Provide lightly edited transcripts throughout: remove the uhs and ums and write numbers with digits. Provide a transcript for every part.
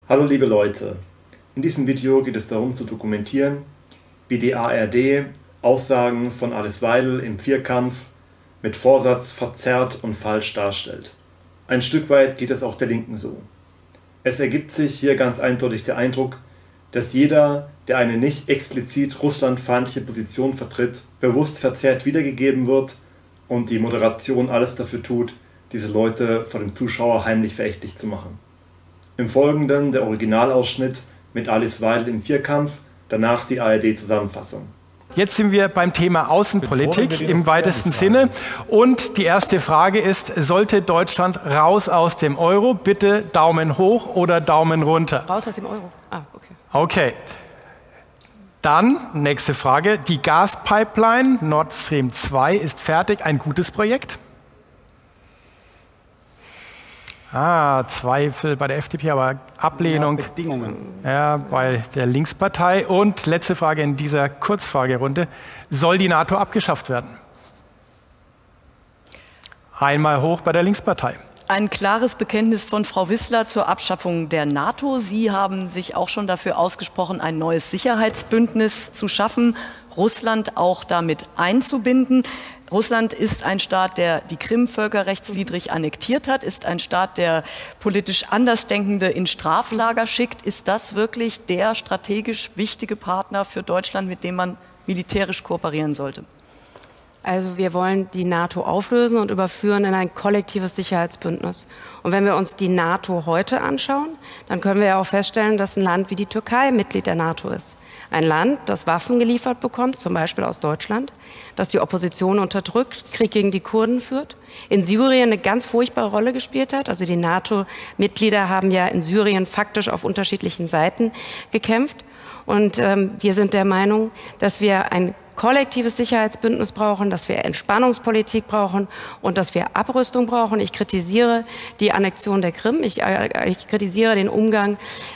Hallo liebe Leute, in diesem Video geht es darum zu dokumentieren, wie die ARD Aussagen von Alice Weidel im Vierkampf mit Vorsatz verzerrt und falsch darstellt. Ein Stück weit geht es auch der Linken so. Es ergibt sich hier ganz eindeutig der Eindruck, dass jeder, der eine nicht explizit russlandfeindliche Position vertritt, bewusst verzerrt wiedergegeben wird und die Moderation alles dafür tut, diese Leute vor dem Zuschauer heimlich verächtlich zu machen. Im Folgenden der Originalausschnitt mit Alice Weidel im Vierkampf, danach die ARD-Zusammenfassung. Jetzt sind wir beim Thema Außenpolitik im weitesten Sinne. Und die erste Frage ist, sollte Deutschland raus aus dem Euro? Bitte Daumen hoch oder Daumen runter? Raus aus dem Euro. Ah, okay. Okay. Dann, nächste Frage. Die Gaspipeline Nord Stream 2 ist fertig. Ein gutes Projekt? Zweifel bei der FDP, aber Ablehnung bei der Linkspartei. Und letzte Frage in dieser Kurzfragerunde. Soll die NATO abgeschafft werden? Einmal hoch bei der Linkspartei. Ein klares Bekenntnis von Frau Wissler zur Abschaffung der NATO. Sie haben sich auch schon dafür ausgesprochen, ein neues Sicherheitsbündnis zu schaffen, Russland auch damit einzubinden. Russland ist ein Staat, der die Krim völkerrechtswidrig annektiert hat, ist ein Staat, der politisch Andersdenkende in Straflager schickt. Ist das wirklich der strategisch wichtige Partner für Deutschland, mit dem man militärisch kooperieren sollte? Also wir wollen die NATO auflösen und überführen in ein kollektives Sicherheitsbündnis. Und wenn wir uns die NATO heute anschauen, dann können wir ja auch feststellen, dass ein Land wie die Türkei Mitglied der NATO ist. Ein Land, das Waffen geliefert bekommt, zum Beispiel aus Deutschland, das die Opposition unterdrückt, Krieg gegen die Kurden führt, in Syrien eine ganz furchtbare Rolle gespielt hat. Also die NATO-Mitglieder haben ja in Syrien faktisch auf unterschiedlichen Seiten gekämpft. Und wir sind der Meinung, dass wir ein kollektives Sicherheitsbündnis brauchen, dass wir Entspannungspolitik brauchen und dass wir Abrüstung brauchen. Ich kritisiere die Annexion der Krim, ich kritisiere den Umgang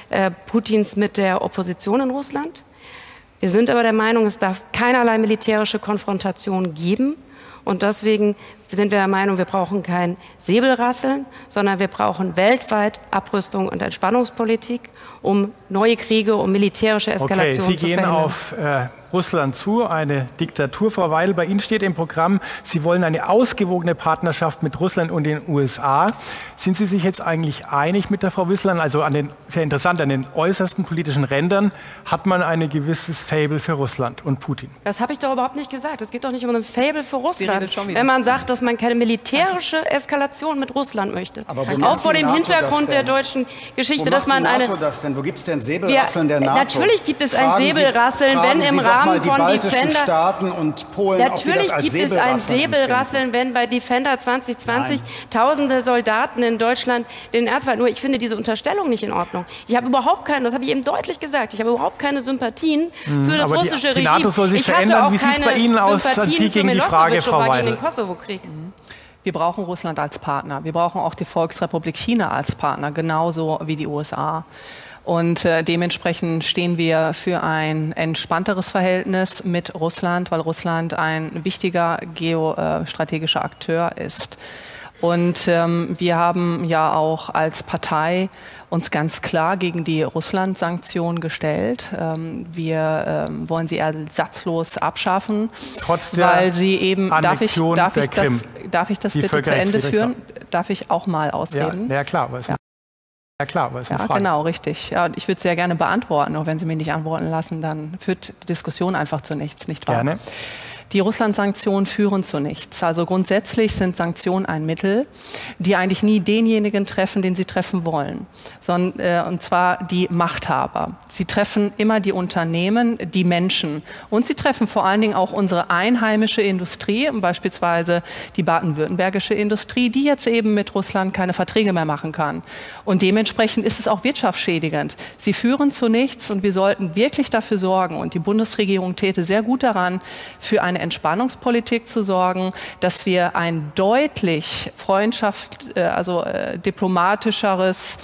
Putins mit der Opposition in Russland. Wir sind aber der Meinung, es darf keinerlei militärische Konfrontation geben. Und deswegen sind wir der Meinung, wir brauchen kein Säbelrasseln, sondern wir brauchen weltweit Abrüstung und Entspannungspolitik, um neue Kriege, um militärische Eskalation zu verhindern. Sie gehen auf Russland zu, eine Diktatur, Frau Weidel. Bei Ihnen steht im Programm, Sie wollen eine ausgewogene Partnerschaft mit Russland und den USA. Sind Sie sich jetzt eigentlich einig mit der Frau Wissler? Also sehr interessant, an den äußersten politischen Rändern hat man ein gewisses Faible für Russland und Putin. Das habe ich doch überhaupt nicht gesagt. Es geht doch nicht um ein Faible für Russland, wenn man sagt, dass man keine militärische Eskalation mit Russland möchte. Aber auch vor dem Hintergrund der deutschen Geschichte, dass man eine... Wo gibt es denn Säbelrasseln der NATO? Natürlich gibt es ein Säbelrasseln, wenn im Rahmen von Defender... Natürlich gibt es ein Säbelrasseln, wenn bei Defender 2020 Tausende Soldaten in Deutschland den Ernstfall... Nur ich finde diese Unterstellung nicht in Ordnung. Ich habe überhaupt keine, das habe ich eben deutlich gesagt, ich habe überhaupt keine Sympathien für das russische Regime. Die NATO soll sich verändern. Wie sieht es bei Ihnen aus? Sie gegen die Frage, Frau Weidel. Wir brauchen Russland als Partner. Wir brauchen auch die Volksrepublik China als Partner, genauso wie die USA. Und dementsprechend stehen wir für ein entspannteres Verhältnis mit Russland, weil Russland ein wichtiger geostrategischer Akteur ist. Und wir haben ja auch als Partei uns ganz klar gegen die Russland-Sanktionen gestellt. Wir wollen sie ersatzlos abschaffen, trotz der weil sie eben... Darf ich das bitte zu Ende führen? Darf ich auch mal ausreden? Ja klar. Ja klar, aber es ist eine Frage. Genau, richtig. Ja, und ich würde es sehr gerne beantworten, und wenn Sie mich nicht antworten lassen, dann führt die Diskussion einfach zu nichts, nicht wahr? Gerne. Die Russland-Sanktionen führen zu nichts. Also grundsätzlich sind Sanktionen ein Mittel, die eigentlich nie denjenigen treffen, den sie treffen wollen, sondern, und zwar die Machthaber. Sie treffen immer die Unternehmen, die Menschen, und sie treffen vor allen Dingen auch unsere einheimische Industrie, beispielsweise die baden-württembergische Industrie, die jetzt eben mit Russland keine Verträge mehr machen kann. Und dementsprechend ist es auch wirtschaftsschädigend. Sie führen zu nichts, und wir sollten wirklich dafür sorgen, und die Bundesregierung täte sehr gut daran, für eine Entspannungspolitik zu sorgen, dass wir ein deutlich diplomatischeres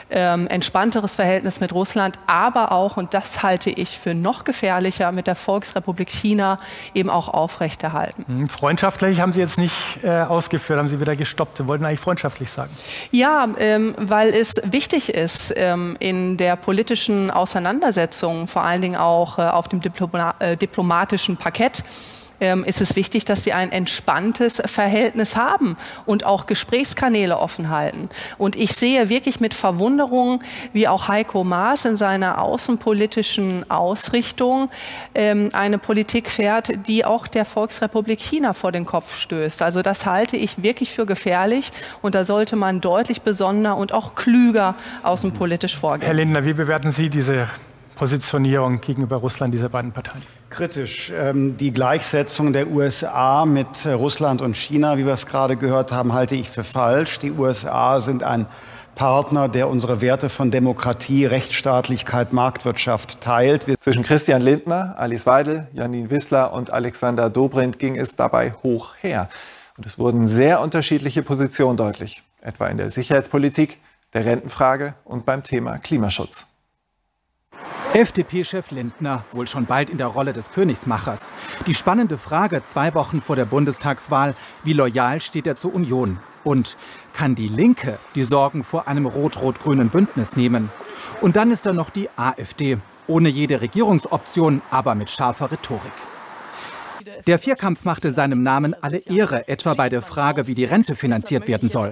entspannteres Verhältnis mit Russland, aber auch, und das halte ich für noch gefährlicher, mit der Volksrepublik China eben auch aufrechterhalten. Freundschaftlich haben Sie jetzt nicht ausgeführt, haben Sie wieder gestoppt. Sie wollten eigentlich freundschaftlich sagen. Ja, weil es wichtig ist, in der politischen Auseinandersetzung, vor allen Dingen auch auf dem diplomatischen Parkett, ist es wichtig, dass sie ein entspanntes Verhältnis haben und auch Gesprächskanäle offen halten. Und ich sehe wirklich mit Verwunderung, wie auch Heiko Maas in seiner außenpolitischen Ausrichtung eine Politik fährt, die auch der Volksrepublik China vor den Kopf stößt. Also das halte ich wirklich für gefährlich und da sollte man deutlich besonderer und auch klüger außenpolitisch vorgehen. Herr Lindner, wie bewerten Sie diese Positionierung gegenüber Russland dieser beiden Parteien? Kritisch. Die Gleichsetzung der USA mit Russland und China, wie wir es gerade gehört haben, halte ich für falsch. Die USA sind ein Partner, der unsere Werte von Demokratie, Rechtsstaatlichkeit, Marktwirtschaft teilt. Zwischen Christian Lindner, Alice Weidel, Janine Wissler und Alexander Dobrindt ging es dabei hoch her. Und es wurden sehr unterschiedliche Positionen deutlich, etwa in der Sicherheitspolitik, der Rentenfrage und beim Thema Klimaschutz. FDP-Chef Lindner, wohl schon bald in der Rolle des Königsmachers. Die spannende Frage 2 Wochen vor der Bundestagswahl, wie loyal steht er zur Union? Und kann die Linke die Sorgen vor einem rot-rot-grünen Bündnis nehmen? Und dann ist da noch die AfD, ohne jede Regierungsoption, aber mit scharfer Rhetorik. Der Vierkampf machte seinem Namen alle Ehre, etwa bei der Frage, wie die Rente finanziert werden soll.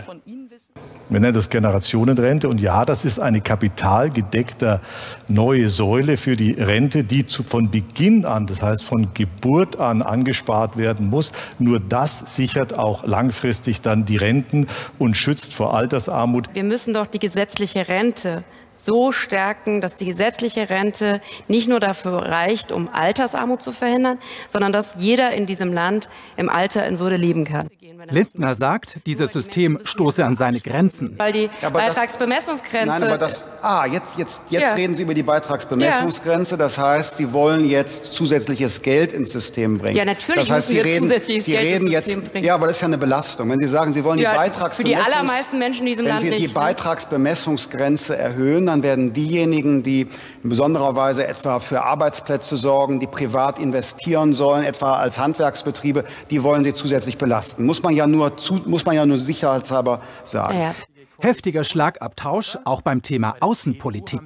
Wir nennen das Generationenrente. Und ja, das ist eine kapitalgedeckte neue Säule für die Rente, die von Beginn an, das heißt von Geburt an, angespart werden muss. Nur das sichert auch langfristig dann die Renten und schützt vor Altersarmut. Wir müssen doch die gesetzliche Rente so stärken, dass die gesetzliche Rente nicht nur dafür reicht, um Altersarmut zu verhindern, sondern dass jeder in diesem Land im Alter in Würde leben kann. Lindner sagt, dieses System stoße an seine Grenzen. Weil die Beitragsbemessungsgrenze... Nein, aber das... jetzt reden Sie über die Beitragsbemessungsgrenze. Das heißt, Sie wollen jetzt zusätzliches Geld ins System bringen. Ja, natürlich das heißt, müssen wir zusätzliches Geld ins System bringen. Ja, aber das ist ja eine Belastung. Wenn Sie sagen, Sie wollen die Beitragsbemessungsgrenze... Für die allermeisten Menschen in diesem Land nicht. Wenn Sie die Beitragsbemessungsgrenze erhöhen, dann werden diejenigen, die in besonderer Weise etwa für Arbeitsplätze sorgen, die privat investieren sollen, etwa als Handwerksbetriebe, die wollen Sie zusätzlich belasten. Muss man ja nur sicherheitshalber sagen. Ja. Heftiger Schlagabtausch auch beim Thema Außenpolitik.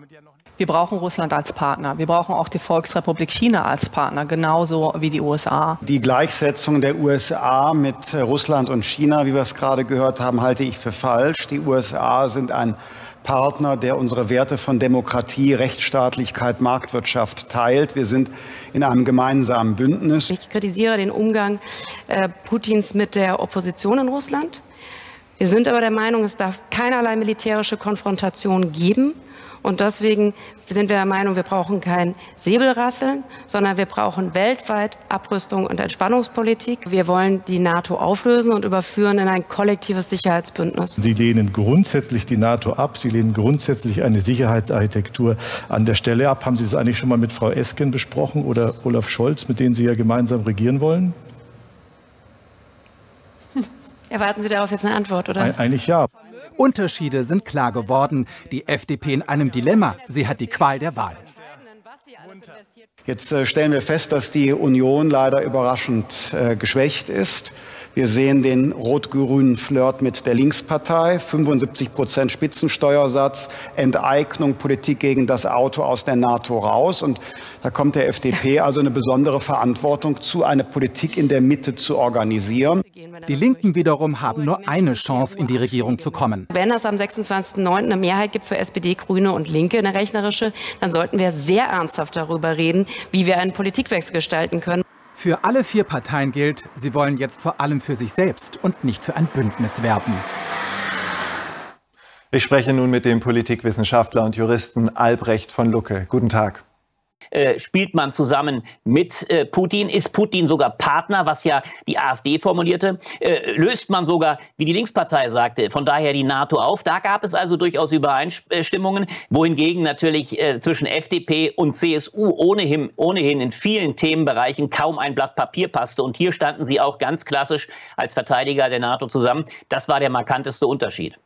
Wir brauchen Russland als Partner. Wir brauchen auch die Volksrepublik China als Partner, genauso wie die USA. Die Gleichsetzung der USA mit Russland und China, wie wir es gerade gehört haben, halte ich für falsch. Die USA sind ein Partner, der unsere Werte von Demokratie, Rechtsstaatlichkeit, Marktwirtschaft teilt. Wir sind in einem gemeinsamen Bündnis. Ich kritisiere den Umgang Putins mit der Opposition in Russland. Wir sind aber der Meinung, es darf keinerlei militärische Konfrontation geben. Und deswegen sind wir der Meinung, wir brauchen kein Säbelrasseln, sondern wir brauchen weltweit Abrüstung und Entspannungspolitik. Wir wollen die NATO auflösen und überführen in ein kollektives Sicherheitsbündnis. Sie lehnen grundsätzlich die NATO ab. Sie lehnen grundsätzlich eine Sicherheitsarchitektur an der Stelle ab. Haben Sie das eigentlich schon mal mit Frau Esken besprochen oder Olaf Scholz, mit denen Sie ja gemeinsam regieren wollen? Erwarten Sie darauf jetzt eine Antwort, oder? Eigentlich ja. Unterschiede sind klar geworden. Die FDP in einem Dilemma. Sie hat die Qual der Wahl. Jetzt stellen wir fest, dass die Union leider überraschend geschwächt ist. Wir sehen den rot-grünen Flirt mit der Linkspartei, 75% Spitzensteuersatz, Enteignung, Politik gegen das Auto aus der NATO raus. Und da kommt der FDP also eine besondere Verantwortung zu, eine Politik in der Mitte zu organisieren. Die Linken wiederum haben nur eine Chance, in die Regierung zu kommen. Wenn es am 26.09. eine Mehrheit gibt für SPD, Grüne und Linke, eine rechnerische, dann sollten wir sehr ernsthaft darüber reden, wie wir einen Politikwechsel gestalten können. Für alle 4 Parteien gilt, sie wollen jetzt vor allem für sich selbst und nicht für ein Bündnis werben. Ich spreche nun mit dem Politikwissenschaftler und Juristen Albrecht von Lucke. Guten Tag. Spielt man zusammen mit Putin? Ist Putin sogar Partner, was ja die AfD formulierte? Löst man sogar, wie die Linkspartei sagte, von daher die NATO auf? Da gab es also durchaus Übereinstimmungen, wohingegen natürlich zwischen FDP und CSU ohnehin in vielen Themenbereichen kaum ein Blatt Papier passte. Und hier standen sie auch ganz klassisch als Verteidiger der NATO zusammen. Das war der markanteste Unterschied.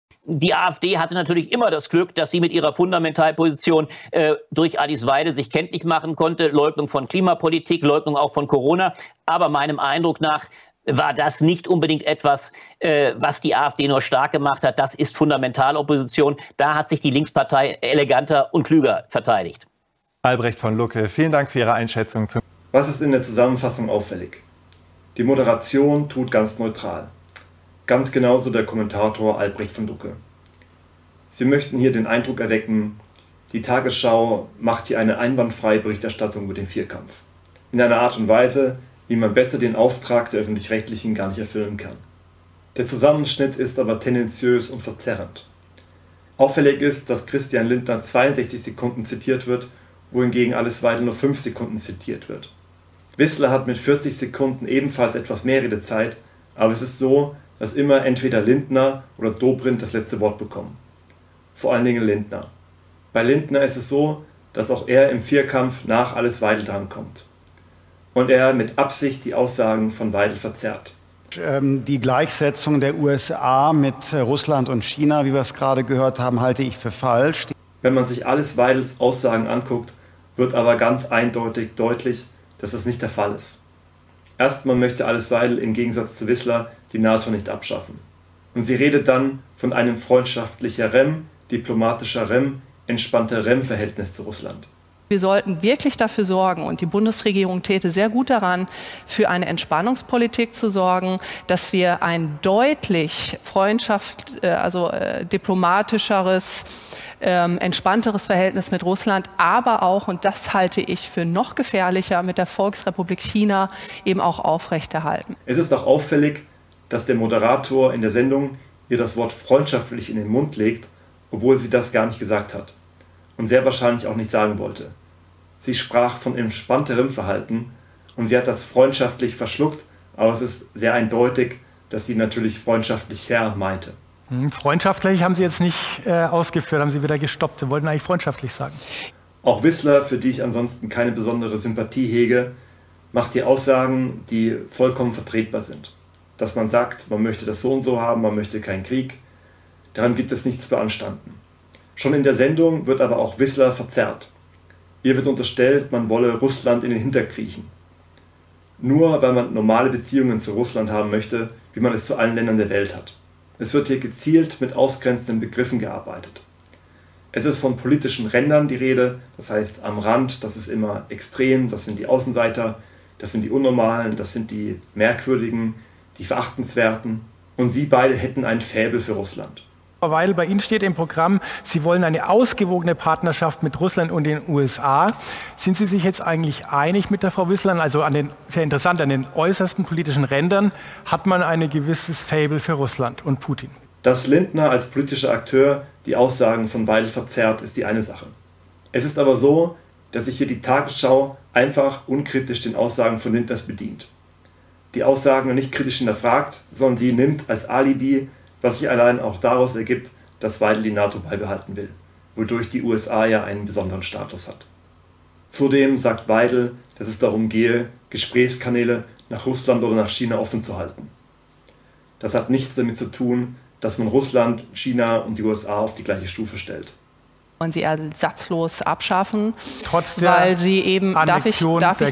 Die AfD hatte natürlich immer das Glück, dass sie mit ihrer Fundamentalposition durch Alice Weidel sich kenntlich machen konnte. Leugnung von Klimapolitik, Leugnung auch von Corona. Aber meinem Eindruck nach war das nicht unbedingt etwas, was die AfD nur stark gemacht hat. Das ist Fundamentalopposition. Da hat sich die Linkspartei eleganter und klüger verteidigt. Albrecht von Lucke, vielen Dank für Ihre Einschätzung. Was ist in der Zusammenfassung auffällig? Die Moderation tut ganz neutral. Ganz genauso der Kommentator Albrecht von Lucke. Sie möchten hier den Eindruck erwecken, die Tagesschau macht hier eine einwandfreie Berichterstattung über den Vierkampf. In einer Art und Weise, wie man besser den Auftrag der Öffentlich-Rechtlichen gar nicht erfüllen kann. Der Zusammenschnitt ist aber tendenziös und verzerrend. Auffällig ist, dass Christian Lindner 62 Sekunden zitiert wird, wohingegen Alice Weidel nur 5 Sekunden zitiert wird. Wissler hat mit 40 Sekunden ebenfalls etwas mehr Redezeit, aber es ist so, dass immer entweder Lindner oder Dobrindt das letzte Wort bekommen. Vor allen Dingen Lindner. Bei Lindner ist es so, dass auch er im Vierkampf nach Alice Weidel drankommt. Und er mit Absicht die Aussagen von Weidel verzerrt. Die Gleichsetzung der USA mit Russland und China, wie wir es gerade gehört haben, halte ich für falsch. Wenn man sich Alice Weidels Aussagen anguckt, wird aber ganz eindeutig deutlich, dass das nicht der Fall ist. Erstmal möchte Alice Weidel im Gegensatz zu Wissler die NATO nicht abschaffen. Und sie redet dann von einem freundschaftlicher diplomatischer entspannter Verhältnis zu Russland. Wir sollten wirklich dafür sorgen, und die Bundesregierung täte sehr gut daran, für eine Entspannungspolitik zu sorgen, dass wir ein deutlich diplomatischeres, entspannteres Verhältnis mit Russland, aber auch, und das halte ich für noch gefährlicher, mit der Volksrepublik China eben auch aufrechterhalten. Es ist auch auffällig, dass der Moderator in der Sendung ihr das Wort freundschaftlich in den Mund legt, obwohl sie das gar nicht gesagt hat und sehr wahrscheinlich auch nicht sagen wollte. Sie sprach von entspannterem Verhalten und sie hat das freundschaftlich verschluckt, aber es ist sehr eindeutig, dass sie natürlich freundschaftlicher meinte. Freundschaftlich haben Sie jetzt nicht ausgeführt, haben Sie wieder gestoppt. Sie wollten eigentlich freundschaftlich sagen. Auch Wissler, für die ich ansonsten keine besondere Sympathie hege, macht hier Aussagen, die vollkommen vertretbar sind. Dass man sagt, man möchte das so und so haben, man möchte keinen Krieg, daran gibt es nichts zu beanstanden. Schon in der Sendung wird aber auch Wissler verzerrt. Ihr wird unterstellt, man wolle Russland in den Hinterkriechen. Nur weil man normale Beziehungen zu Russland haben möchte, wie man es zu allen Ländern der Welt hat. Es wird hier gezielt mit ausgrenzenden Begriffen gearbeitet. Es ist von politischen Rändern die Rede, das heißt am Rand, das ist immer extrem, das sind die Außenseiter, das sind die Unnormalen, das sind die Merkwürdigen, die Verachtenswerten. Und sie beide hätten ein Faible für Russland. Frau Weidel, bei Ihnen steht im Programm, Sie wollen eine ausgewogene Partnerschaft mit Russland und den USA. Sind Sie sich jetzt eigentlich einig mit der Frau Wissler? Also sehr interessant, an den äußersten politischen Rändern hat man ein gewisses Faible für Russland und Putin. Dass Lindner als politischer Akteur die Aussagen von Weidel verzerrt, ist die eine Sache. Es ist aber so, dass sich hier die Tagesschau einfach unkritisch den Aussagen von Lindners bedient. Die Aussagen nicht kritisch hinterfragt, sondern sie nimmt als Alibi, was sich allein auch daraus ergibt, dass Weidel die NATO beibehalten will, wodurch die USA ja einen besonderen Status hat. Zudem sagt Weidel, dass es darum gehe, Gesprächskanäle nach Russland oder nach China offen zu halten. Das hat nichts damit zu tun, dass man Russland, China und die USA auf die gleiche Stufe stellt. Und sie ersatzlos abschaffen, trotz der weil sie eben, darf ich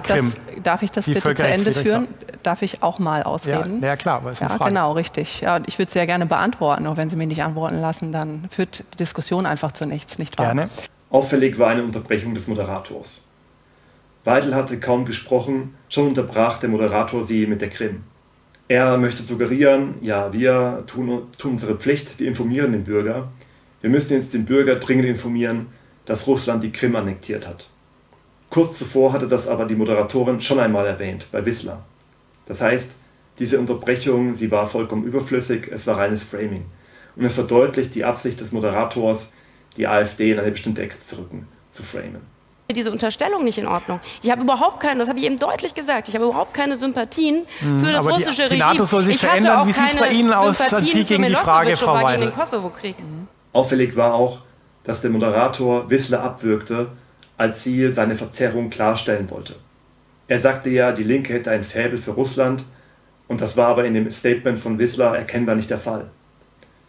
das die bitte zu Ende führen? Darf ich auch mal ausreden? Ja klar, aber ist eine Frage. Genau, richtig. Ja, ich würde es sehr gerne beantworten, und wenn Sie mich nicht antworten lassen, dann führt die Diskussion einfach zu nichts, nicht wahr? Gerne. Auffällig war eine Unterbrechung des Moderators. Weidel hatte kaum gesprochen, schon unterbrach der Moderator sie mit der Krim. Er möchte suggerieren, ja, wir tun unsere Pflicht, wir informieren den Bürger. Wir müssen jetzt den Bürger dringend informieren, dass Russland die Krim annektiert hat. Kurz zuvor hatte das aber die Moderatorin schon einmal erwähnt, bei Wissler. Das heißt, diese Unterbrechung, sie war vollkommen überflüssig, es war reines Framing. Und es verdeutlicht die Absicht des Moderators, die AfD in eine bestimmte Ecke zu rücken, zu framen. Diese Unterstellung nicht in Ordnung. Ich habe überhaupt keine, das habe ich eben deutlich gesagt, ich habe überhaupt keine Sympathien für das russische Regime. Die NATO soll sich verändern. Wie sieht es bei Ihnen aus, als Sie gegen die Frage, Frau Weidel? Den Kosovo-Krieg. Auffällig war auch, dass der Moderator Wissler abwürgte, als sie seine Verzerrung klarstellen wollte. Er sagte ja, die Linke hätte ein Faible für Russland, und das war aber in dem Statement von Wissler erkennbar nicht der Fall.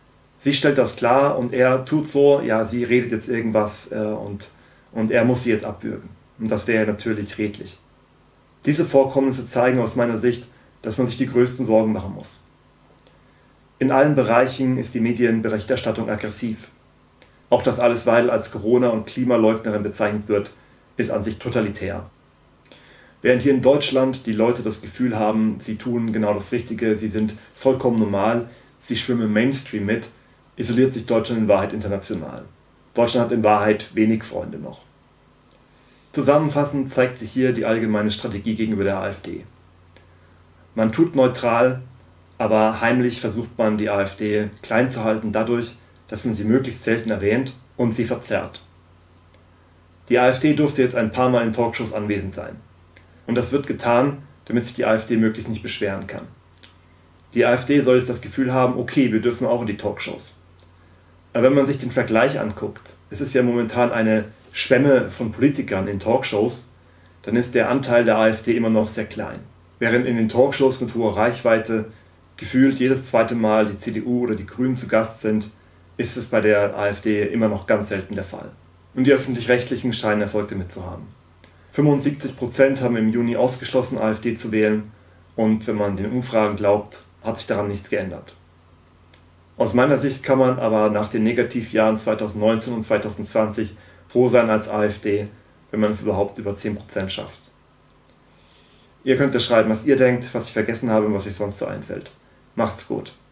Sie stellt das klar und er tut so, ja, sie redet jetzt irgendwas und er muss sie jetzt abwürgen. Und das wäre natürlich redlich. Diese Vorkommnisse zeigen aus meiner Sicht, dass man sich die größten Sorgen machen muss. In allen Bereichen ist die Medienberichterstattung aggressiv. Auch dass Alice Weidel als Corona- und Klimaleugnerin bezeichnet wird, ist an sich totalitär. Während hier in Deutschland die Leute das Gefühl haben, sie tun genau das Richtige, sie sind vollkommen normal, sie schwimmen im Mainstream mit, isoliert sich Deutschland in Wahrheit international. Deutschland hat in Wahrheit wenig Freunde noch. Zusammenfassend zeigt sich hier die allgemeine Strategie gegenüber der AfD. Man tut neutral, aber heimlich versucht man, die AfD klein zu halten dadurch, dass man sie möglichst selten erwähnt und sie verzerrt. Die AfD durfte jetzt ein paar Mal in Talkshows anwesend sein. Und das wird getan, damit sich die AfD möglichst nicht beschweren kann. Die AfD soll jetzt das Gefühl haben, okay, wir dürfen auch in die Talkshows. Aber wenn man sich den Vergleich anguckt, es ist ja momentan eine Schwemme von Politikern in Talkshows, dann ist der Anteil der AfD immer noch sehr klein. Während in den Talkshows mit hoher Reichweite gefühlt jedes zweite Mal die CDU oder die Grünen zu Gast sind, ist es bei der AfD immer noch ganz selten der Fall. Und die Öffentlich-Rechtlichen scheinen Erfolg damit zu haben. 75% haben im Juni ausgeschlossen, AfD zu wählen, und wenn man den Umfragen glaubt, hat sich daran nichts geändert. Aus meiner Sicht kann man aber nach den Negativjahren 2019 und 2020 froh sein als AfD, wenn man es überhaupt über 10% schafft. Ihr könnt ja schreiben, was ihr denkt, was ich vergessen habe und was euch sonst so einfällt. Macht's gut.